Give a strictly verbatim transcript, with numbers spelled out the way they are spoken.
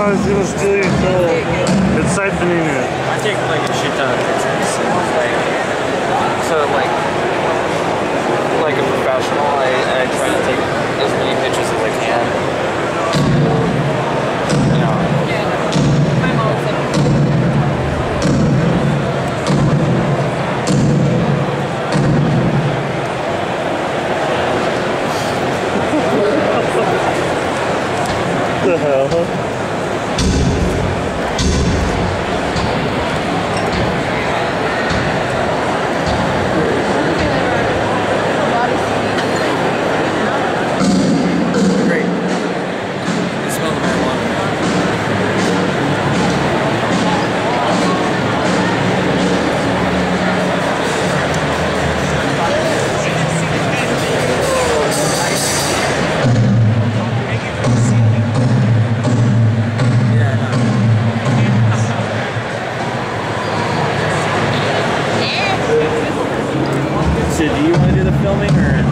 Oh, it's gonna steal your soul. It's siphoning it. I take like a shit ton of pictures. Like, so like, like a professional, I, I try to take as many pictures as I can. You know. Yeah, my mom said. What the hell? So do you want to do the filming or?